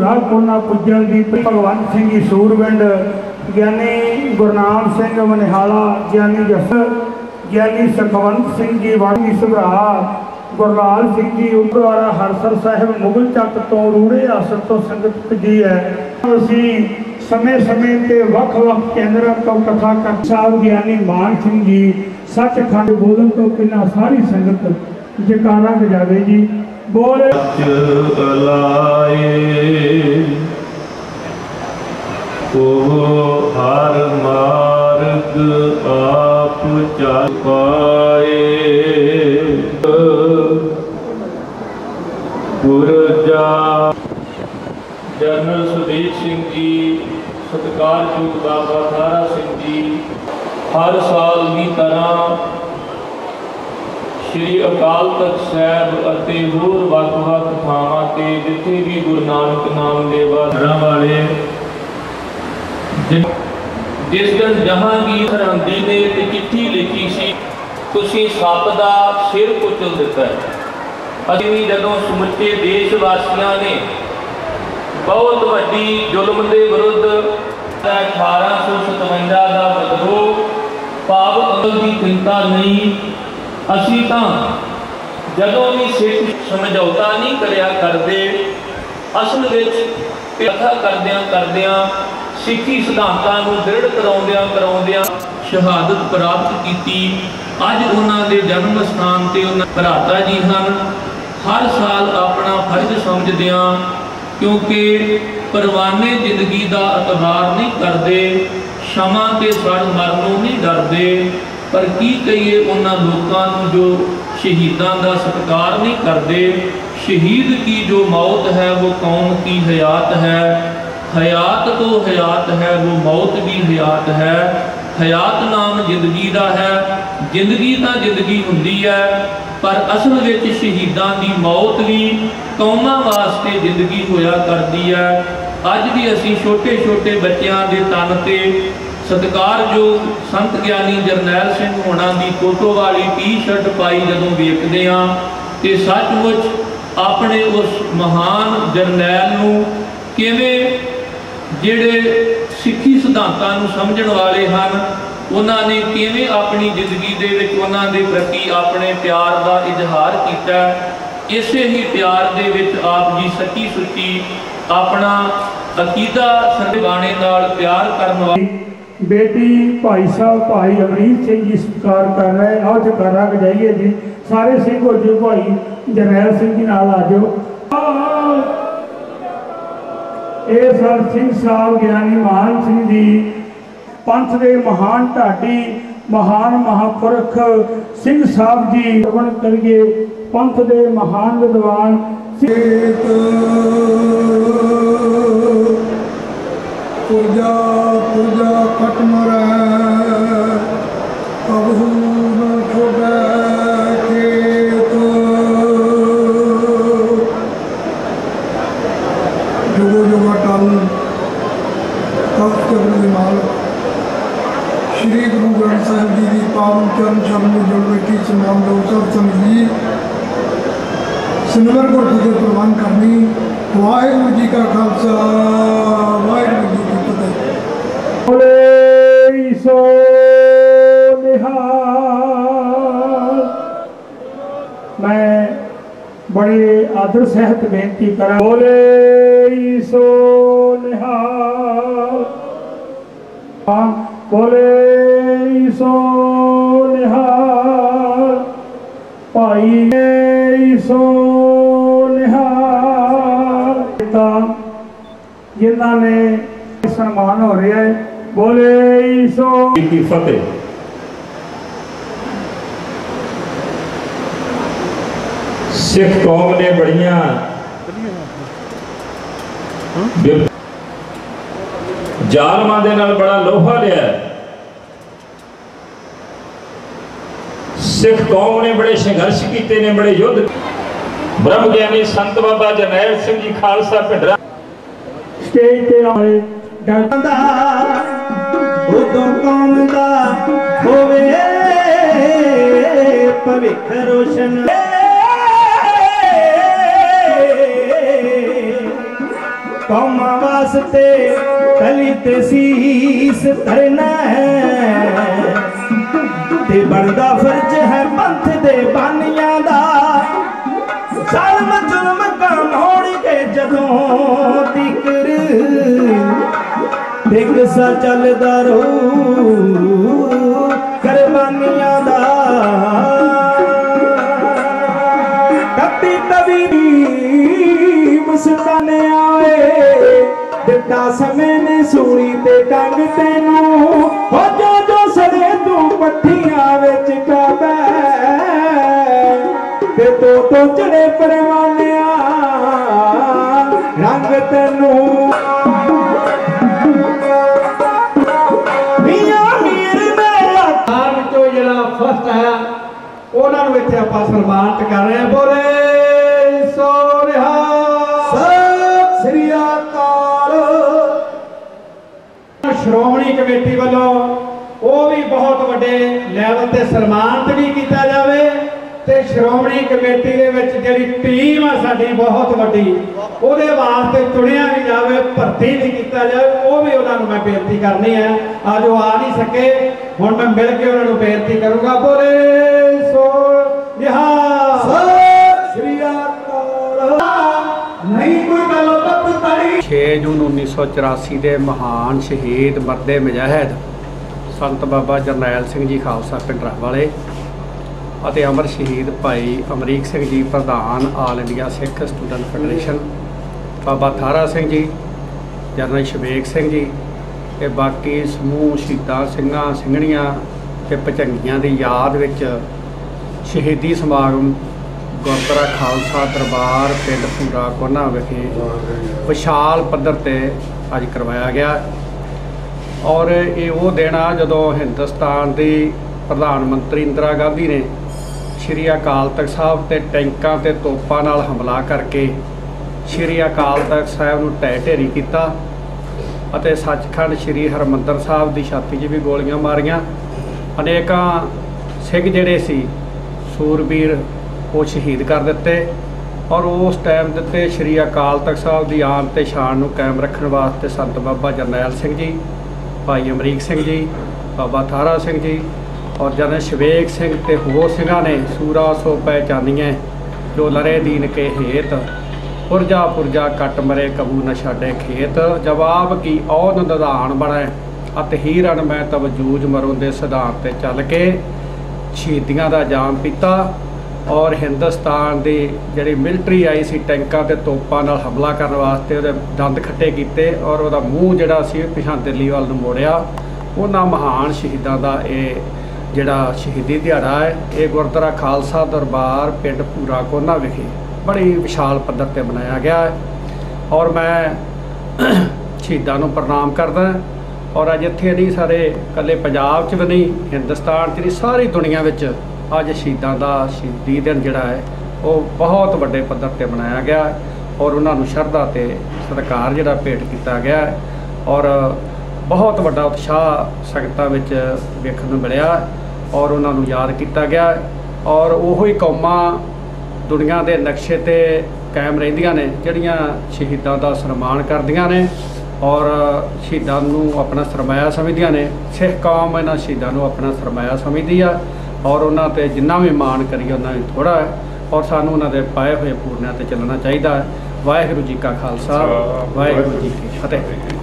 धूरा कोना पुजल दी भगवंत सिंह जी सूरविंड ज्ञानी गुरनाम सिंह मनिहाला ज्ञानी जस ज्ञानी सखवंत सिंह जी वाणी सुभरा गुरलाल सिंह जी गुरुद्वारा हरसर साहिब मुगल चक तो रूड़े आसर तो संगत जी है। असी समय समय ते वख वख केंद्र तो कथा कर साहब ज्ञानी मान सिंह जी सचखंड बोलन तो पहला सारी संगत जयकारा बजावे जी बोले हर मार्ग आप चल पाए गुरजा जनरल सुदेश सिंह जी सत्कारयोग बाबा थारा सिंह जी हर साल की तरह श्री अकाल तख्त साहब अते होर वख-वख थावां ते जिथे भी गुरु नानक नाम लेवा वाले जिस दिन जहांगीर सरहंदी ने चिट्ठी लिखी सी तुसीं सप दा सिर कुचल दिता है। असीं जदों समुचे देश वासियों ने बहुत वड्डी जुल्म के विरुद्ध 1857 का विद्रोह भाव अकल की चिंता नहीं असी तां जदों भी सिख समझौता नहीं करया करते असल विच कथा करदियां सिक्खी सिद्धांतां नूं दृढ़ कराउंदियां शहादत प्राप्त की। अज उन्हां दे जन्म स्थान ते उन्हां भराता जी हन हर साल अपना फर्ज समझदियां क्योंकि परवाने जिंदगी का अतबार नहीं करते क्षमा के सड़ मरनों नहीं डरते पर की कहिए उन्होंने लोगों जो शहीदों का सत्कार नहीं करते। शहीद की जो मौत है वो कौम की हयात है, हयात तो हयात है वो मौत भी हयात है। हयात नाम जिंदगी का है, जिंदगी तो जिंदगी हुंदी है पर असल विच शहीदों की मौत भी कौमां वास्ते जिंदगी होया करती है। अज भी असी छोटे छोटे बच्चों के तन ते सत्कारयोग संत ज्ञानी जरनैल सिंह होना की फोटो वाली टी-शर्ट पाई जदों वेखदे हां ते सचमुच अपने उस महान जरनैल नूं किवें जिहड़े सिक्खी सिद्धांतां नूं समझण वाले हन उन्होंने किवें अपनी जिंदगी दे विच उन्हां दे प्रति अपने प्यार का इजहार किया। इसे ही प्यार दे विच आप जी सच्ची सुच्ची अपना अकीदा सरबाने नाल प्यार करन वाली बेटी भाई साहब भाई अमरीत सिंह जी सत्कार कर रहे आओ जयकारा बजाइए जी सारे सिंह हो जो भाई जरनैल सिंह जी नाल आ जाओ। ये सर सिंह साहब ज्ञानी मान सिंह जी पंथ के महान ढाडी महान महापुरख सिंह साहब जी श्रवण करिए पंथ के महान विद्वान पूजा पूजा खत्म जुगो जुगा टल तख्त श्री गुरु ग्रंथ साहिब जी की पावन चरण शरण में जुड़ बैठी समान सब समझी सिमरन को फतेह प्रवान करनी। वाहिगुरू जी का खालसा वाहिगुरू जी की फतेह। बोले सो निहाल। मैं बड़े आदर सहित बेनती करा बोले सो निहाल। बोले सो निहाल भाई सो निहाल। जिन्हों ने सम्मान हो रहा है बोले सो की फतेह। सिख कौम ने बड़िया जालमां दे नाल बड़ा लोहा लिया। सिख कौम ने बड़े संघर्ष किए ने बड़े युद्ध। ब्रह्म ज्ञानी संत बाबा जरनैल सिंह जी खालसा भिंडरा स्टेज ते आए डरदा उदों कौम दा होवे भविख रोशन कौमां वास्ते तली ते सीस धरना है ते बनदा फर्ज है पंथ दे बानियां दा ज़ालिम जुल्म काम होणगे जदों तिकर ते किस्सा चलदा रहू कुर्बानियां दा कभी कभी मुस्ताने आए दिता समय ने सूली ते टंग तेनू हो जो सड़े तू पट्ठियां विच काबे ते तो चढ़े परवानिया रंग तेनू फस्ट है उन्होंने इतने आप सन्मानित कर रहे हैं। बोले सो सत श्री अकाल। श्रोमणी कमेटी वालों वो भी बहुत बड़े लैवल से सन्मानित भी किया जाए ते श्रोमणी कमेटी के विच जिहड़ी टीम है साडी बहुत वड्डी उहदे वास्ते चुनिया भी जाए भर्ती भी किया जाए वो भी उन्होंने मैं बेनती करनी है। आज वो आ नहीं सके हुण मैं मिल के उन्होंने बेनती करूँगा। बोले सो श्री अकाल। नहीं कोई गल पताई 6 जून 1984 के महान शहीद मरदे मुजाहिद संत बाबा जरनैल सिंह जी खालसा पिंडरा वाले ਅਤੇ ਅਮਰ ਸ਼ਹੀਦ ਭਾਈ ਅਮਰੀਕ ਸਿੰਘ ਜੀ ਪ੍ਰਧਾਨ all India Sikh student federation, Baba Thara Singh ji, general ਸ਼ਵੇਕ Singh ji ਤੇ ਬਾਕੀ ਸਮੂਹ ਸ਼ਹੀਦਾਂ ਸਿੰਘਾਂ ਸਿੰਘਣੀਆਂ ਤੇ ਭਚੰਗੀਆਂ ਦੀ ਯਾਦ ਵਿੱਚ ਸ਼ਹੀਦੀ ਸਮਾਗਮ ਗੁਰਦੁਆਰਾ ਖਾਲਸਾ ਦਰਬਾਰ ਪਿੰਡ ਭੂਰਾ ਕੋਨਾ ਵਿਖੇ ਵਿਸ਼ਾਲ ਪੱਧਰ ਤੇ ਅੱਜ ਕਰਵਾਇਆ ਗਿਆ। ਔਰ ਇਹ ਉਹ ਦਿਨ ਆ ਜਦੋਂ ਹਿੰਦੁਸਤਾਨ ਦੀ ਪ੍ਰਧਾਨ ਮੰਤਰੀ ਇੰਦਰਾ ਗਾਂਧੀ ਨੇ ਸ਼੍ਰੀ ਅਕਾਲ ਤਖਤ ਸਾਹਿਬ ਤੇ ਟੈਂਕਾਂ ਤੇ ਤੋਪਾਂ ਨਾਲ ਹਮਲਾ ਕਰਕੇ ਸ਼੍ਰੀ ਅਕਾਲ ਤਖਤ ਸਾਹਿਬ ਨੂੰ ਢਹਿ ਢੇਰੀ ਕੀਤਾ ਅਤੇ ਸੱਚਖੰਡ ਸ਼੍ਰੀ ਹਰਿਮੰਦਰ ਸਾਹਿਬ ਦੀ ਛਾਤੀ 'ਚ ਵੀ ਗੋਲੀਆਂ ਮਾਰੀਆਂ। ਅਨੇਕਾਂ ਸਿੱਖ ਜਿਹੜੇ ਸੀ ਸੂਰਬੀਰ ਉਹ ਸ਼ਹੀਦ ਕਰ ਦਿੱਤੇ ਔਰ ਉਸ ਟਾਈਮ ਦੇ ਉੱਤੇ ਸ਼੍ਰੀ ਅਕਾਲ ਤਖਤ ਸਾਹਿਬ ਦੀ ਆਨ ਤੇ ਸ਼ਾਨ ਨੂੰ ਕਾਇਮ ਰੱਖਣ ਵਾਸਤੇ ਸੰਤ ਬਾਬਾ ਜਰਨੈਲ ਸਿੰਘ ਜੀ, ਭਾਈ ਅਮਰੀਕ ਸਿੰਘ ਜੀ, ਬਾਬਾ ਥਾਰਾ ਸਿੰਘ ਜੀ और जनरल शवेक सिंह ते होर सिंघां ने सूरा सो पहचानिए जो लरे दीन के हेत पुरजा पुरजा कट मरे कबू न छाडे खेत जवाब की औन निधान बने अत हीरन मैं तब जूझ मरों दे सिद्धांत ते चल के शहीदियां दा जाम पीता और हिंदुस्तान की जिहड़ी मिलटरी आई सी टैंकां ते तोपां नाल हमला करन वास्ते उहदे दंद खट्टे कीते और उहदा मूँह जिहड़ा सी पिछां दिल्ली वाल नूं मोड़िया। उन्हां महान शहीदां दा इह ਜਿਹੜਾ ਸ਼ਹੀਦੀ ਦਿਹਾੜਾ ਹੈ ਇਹ ਗੁਰਦੁਆਰਾ ਖਾਲਸਾ ਦਰਬਾਰ ਪਿੰਡ ਭੂਰਾ ਕੋਨਾ ਵਿਖੇ ਬੜੀ ਵਿਸ਼ਾਲ ਪੱਧਰ ਤੇ ਮਨਾਇਆ ਗਿਆ ਹੈ ਔਰ ਮੈਂ ਸ਼ਹੀਦਾਂ ਨੂੰ ਪ੍ਰਣਾਮ ਕਰਦਾ ਔਰ ਅੱਜ ਇੱਥੇ ਨਹੀਂ ਸਾਰੇ ਇਕੱਲੇ ਪੰਜਾਬ 'ਚ ਵੀ ਨਹੀਂ ਹਿੰਦੁਸਤਾਨ 'ਚ ਨਹੀਂ ਸਾਰੀ ਦੁਨੀਆ ਵਿੱਚ ਅੱਜ ਸ਼ਹੀਦਾਂ ਦਾ ਸ਼ਹੀਦੀ ਦਿਨ ਜਿਹੜਾ ਹੈ ਉਹ ਬਹੁਤ ਵੱਡੇ ਪੱਧਰ ਤੇ ਮਨਾਇਆ ਗਿਆ ਔਰ ਉਹਨਾਂ ਨੂੰ ਸ਼ਰਧਾ ਤੇ ਸਤਿਕਾਰ ਜਿਹੜਾ ਭੇਟ ਕੀਤਾ ਗਿਆ ਔਰ ਬਹੁਤ ਵੱਡਾ ਉਤਸ਼ਾਹ ਸੰਗਤਾਂ ਵਿੱਚ ਵੇਖਣ ਨੂੰ ਮਿਲਿਆ और उन्होंने याद किया गया और वही कौमां दुनिया के नक्शे ते कायम रहिंदियां ने जिहड़ियां शहीदां दा सन्मान करदियां ने और शहीदां नूं अपना सरमाया समझदियां ने। सिख कौम इन्हां शहीदां नूं अपना सरमाया समझदी आ और उन्हां ते जिन्ना भी मान करिए उन्ना ही थोड़ा है और सानूं उन्हां दे पाए हुए पूरनियां ते चलना चाहिए। वाहिगुरू जी का खालसा वाहिगुरू जी की फतेह।